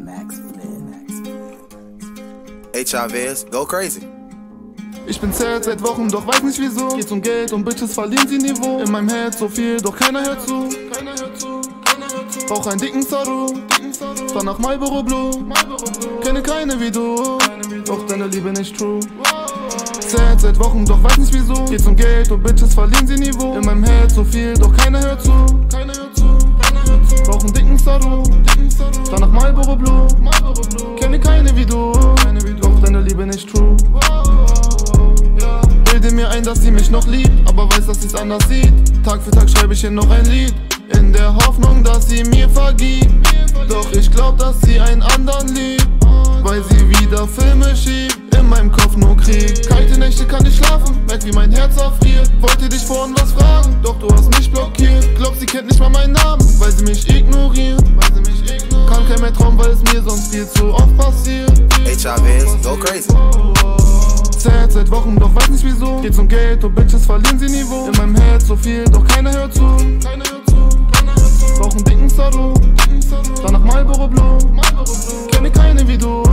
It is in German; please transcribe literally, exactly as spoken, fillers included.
H Chavez, go crazy. Ich bin zäh seit Wochen, doch weiß nicht wieso. Geht's um Geld und Bitches verlieren sie Niveau. In meinem Herz so viel, doch keiner hört zu. Brauch einen dicken Sorrow, fahr nach Marlboro Blue. Kenne keine wie du, doch deine Liebe nicht true. Zäh seit Wochen, doch weiß nicht wieso. Geht's um Geld und Bitches verlieren sie Niveau. In meinem Herz so viel, doch keiner hört zu. Brauch einen dicken Sorrow, fahr nach Marlboro Blue. Kenne keine wie du, doch deine Liebe nicht true. Bilde mir ein, dass sie mich noch liebt, aber weiß, dass sie's anders sieht. Tag für Tag schreibe ich ihr noch ein Lied, in der Hoffnung, dass sie mir vergibt. Doch ich glaub, dass sie einen anderen liebt, weil sie wieder Filme schiebt. In meinem Kopf nur Krieg, kalte Nächte kann ich schlafen, merk wie mein Herz erfriert. Wollte dich vorhin was fragen, doch du hast mich blockiert. Glaub, sie kennt nicht mal meinen Namen, weil sie mich ignoriert. Kann kein mehr trauen, weil es mir sonst viel zu oft passiert. H Chavez, go crazy. Zäh seit Wochen, doch weiß nicht wieso. Geht's um Geld und Bitches verlieren sie Niveau. In meinem Herz so viel, doch keiner hört zu. Brauch einen dicken Sorrow, dann nach Marlboro Blue. Kenne keine wie du,